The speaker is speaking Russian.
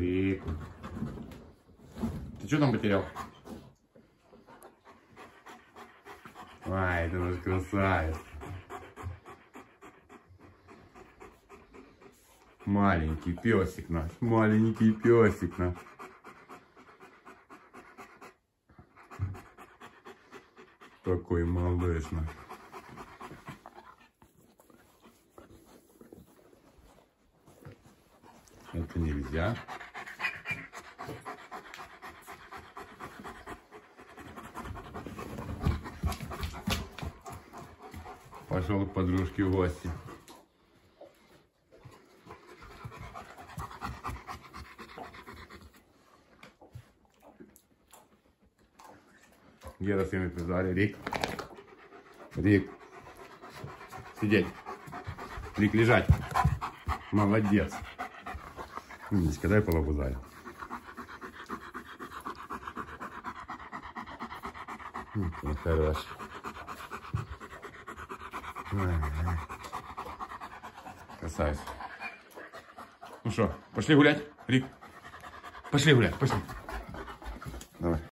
Рик. Ты что там потерял? Ай, ты наш красавец. Маленький песик наш. Маленький песик наш. Такой малыш наш. Это нельзя. Пошел к подружке в гости. Где раз ему призвали? Рик. Рик. Сидеть. Рик, лежать. Молодец. Умничка, дай полобузаю. Хорош. Красавец. Ну что, пошли гулять, Рик? Пошли гулять, пошли. Давай.